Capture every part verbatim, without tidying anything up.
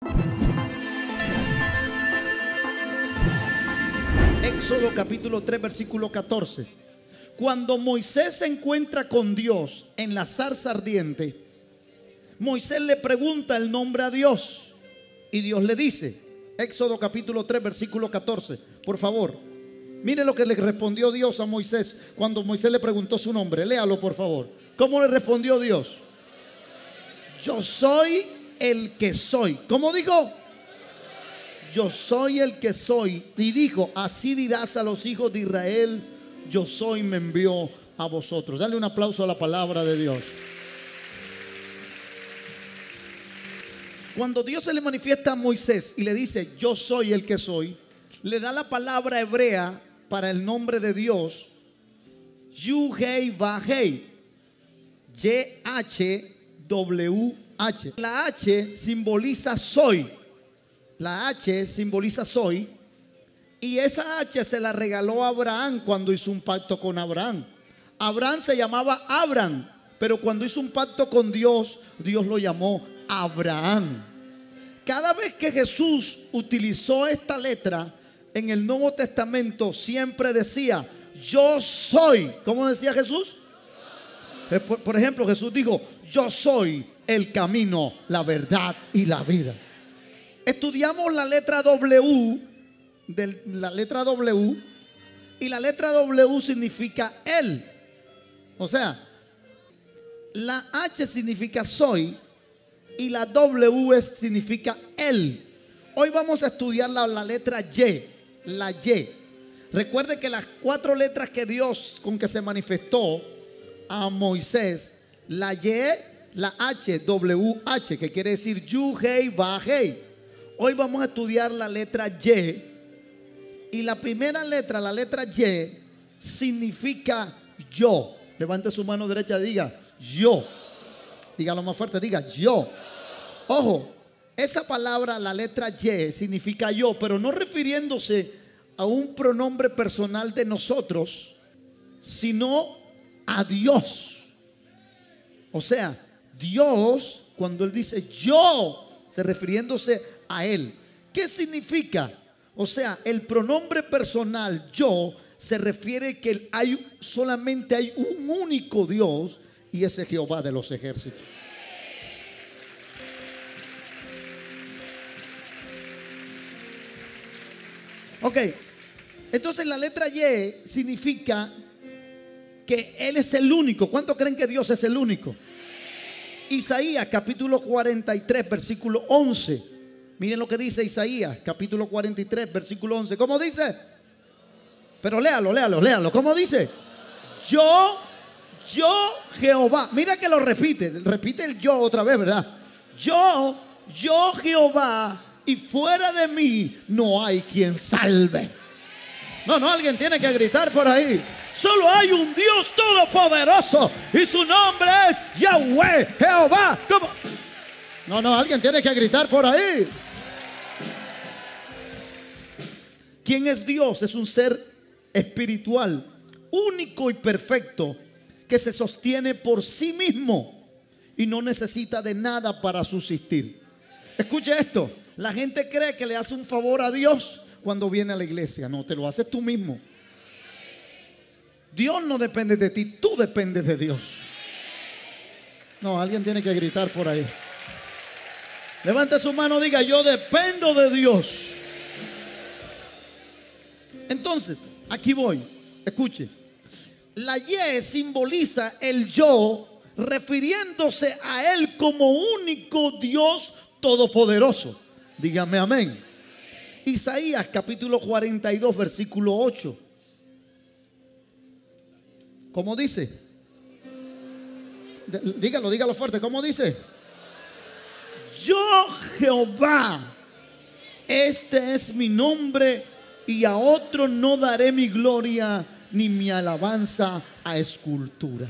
Éxodo capítulo tres versículo catorce. Cuando Moisés se encuentra con Dios en la zarza ardiente, Moisés le pregunta el nombre a Dios y Dios le dice, Éxodo capítulo tres versículo catorce, por favor, mire lo que le respondió Dios a Moisés cuando Moisés le preguntó su nombre. Léalo por favor. ¿Cómo le respondió Dios? Yo soy el que soy. ¿Cómo dijo? Yo soy el que soy. Y dijo, así dirás a los hijos de Israel, yo soy, me envió a vosotros. Dale un aplauso a la palabra de Dios. Cuando Dios se le manifiesta a Moisés y le dice, yo soy el que soy, le da la palabra hebrea para el nombre de Dios, Yuhei-Vahei, Y H W H. La H simboliza soy. La H simboliza soy. Y esa H se la regaló a Abraham cuando hizo un pacto con Abraham. Abraham se llamaba Abraham, pero cuando hizo un pacto con Dios, Dios lo llamó Abraham. Cada vez que Jesús utilizó esta letra en el Nuevo Testamento, siempre decía, yo soy. ¿Cómo decía Jesús? Por, por ejemplo, Jesús dijo, yo soy el camino, la verdad y la vida. Estudiamos la letra W, de la letra W, y la letra W significa él. O sea, la H significa soy y la W significa él. Hoy vamos a estudiar la, la letra Y, la Y. Recuerde que las cuatro letras que Dios con que se manifestó a Moisés, la Y, la H, W H, que quiere decir Yuhei-Vahei. Hoy vamos a estudiar la letra Y. Y la primera letra, la letra Y, significa yo. Levante su mano derecha y diga yo. Dígalo más fuerte, diga yo. Ojo, esa palabra, la letra Y, significa yo, pero no refiriéndose a un pronombre personal de nosotros, sino a Dios. O sea, Dios, cuando Él dice yo, se refiriéndose a Él. ¿Qué significa? O sea, el pronombre personal yo se refiere que hay, solamente hay un único Dios, y ese es Jehová de los ejércitos. Ok, entonces la letra Y significa que Él es el único. ¿Cuántos creen que Dios es el único? Isaías capítulo cuarenta y tres versículo once. Miren lo que dice Isaías capítulo cuarenta y tres versículo once. ¿Cómo dice? Pero léalo, léalo, léalo. ¿Cómo dice? Yo, yo Jehová. Mira que lo repite. Repite el yo otra vez, ¿verdad? Yo, yo Jehová, y fuera de mí no hay quien salve. No, no, alguien tiene que gritar por ahí. Solo hay un Dios todopoderoso y su nombre es Yahweh, Jehová. ¿Cómo? No, no, alguien tiene que gritar por ahí. ¿Quién es Dios? Es un ser espiritual, único y perfecto, que se sostiene por sí mismo y no necesita de nada para subsistir. Escuche esto. La gente cree que le hace un favor a Dios cuando viene a la iglesia. No, te lo haces tú mismo. Dios no depende de ti, tú dependes de Dios. No, alguien tiene que gritar por ahí. Levante su mano, diga yo dependo de Dios. Entonces, aquí voy. Escuche. La Y simboliza el yo, refiriéndose a Él como único Dios todopoderoso. Dígame amén. Isaías capítulo cuarenta y dos versículo ocho. ¿Cómo dice? Dígalo, dígalo fuerte. ¿Cómo dice? Yo Jehová, este es mi nombre, y a otro no daré mi gloria ni mi alabanza a esculturas.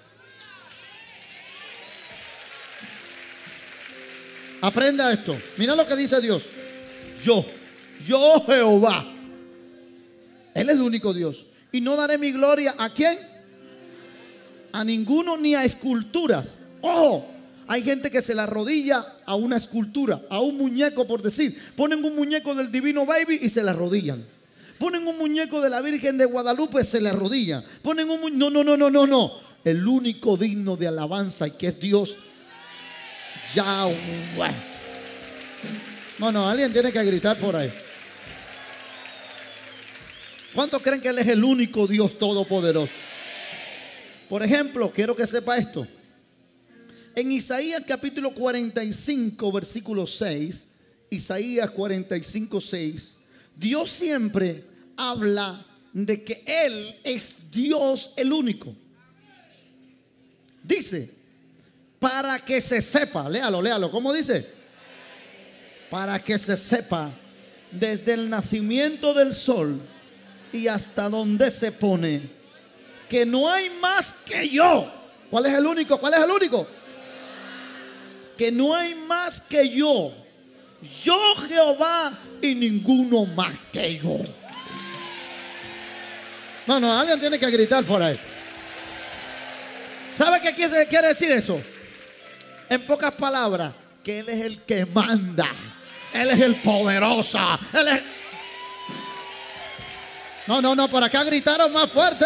Aprenda esto. Mira lo que dice Dios. Yo, yo Jehová. Él es el único Dios. Y no daré mi gloria ¿a quién? A ninguno ni a esculturas. Ojo, Hay gente que se le arrodilla a una escultura, a un muñeco, por decir. Ponen un muñeco del Divino Baby y se le arrodillan. Ponen un muñeco de la Virgen de Guadalupe y se le arrodillan. Ponen un muñeco. No, no, no, no, no, no. El único digno de alabanza y que es Dios. Yahweh. No, no, alguien tiene que gritar por ahí. ¿Cuántos creen que Él es el único Dios todopoderoso? Por ejemplo, quiero que sepa esto. En Isaías capítulo cuarenta y cinco, versículo seis, Isaías cuarenta y cinco, seis, Dios siempre habla de que Él es Dios el único. Dice, para que se sepa, léalo, léalo, ¿cómo dice? Para que se sepa desde el nacimiento del sol y hasta donde se pone, que no hay más que yo. ¿Cuál es el único? ¿Cuál es el único? Que no hay más que yo. Yo Jehová y ninguno más que yo. No, no, alguien tiene que gritar por ahí. ¿Sabe qué quiere decir eso? En pocas palabras, que Él es el que manda. Él es el poderoso. Él es... No, no, no, por acá gritaron más fuerte.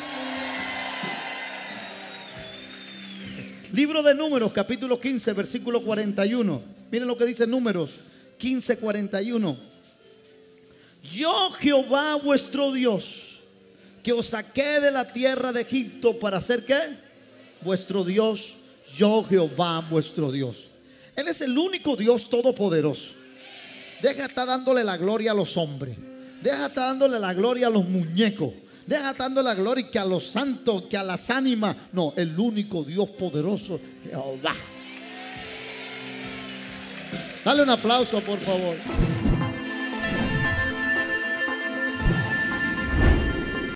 Libro de Números, capítulo quince, versículo cuarenta y uno. Miren lo que dice Números quince, cuarenta y uno. Yo Jehová vuestro Dios, que os saqué de la tierra de Egipto para hacer ¿qué? Vuestro Dios. Yo Jehová vuestro Dios. Él es el único Dios todopoderoso. Deja de estar dándole la gloria a los hombres. Deja de estar dándole la gloria a los muñecos. Deja de estar dándole la gloria que a los santos, que a las ánimas. No, el único Dios poderoso, Jehová. Dale un aplauso, por favor.